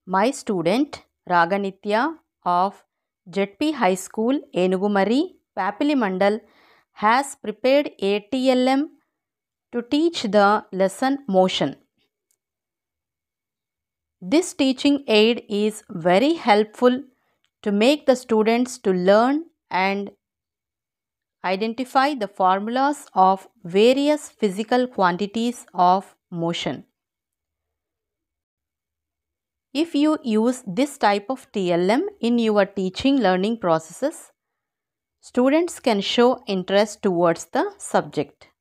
My student Raganitya of ZP High School, Enugumari, Papili Mandal has prepared a TLM to teach the lesson motion. This teaching aid is very helpful to make the students to learn and identify the formulas of various physical quantities of motion. If you use this type of TLM in your teaching learning processes, students can show interest towards the subject.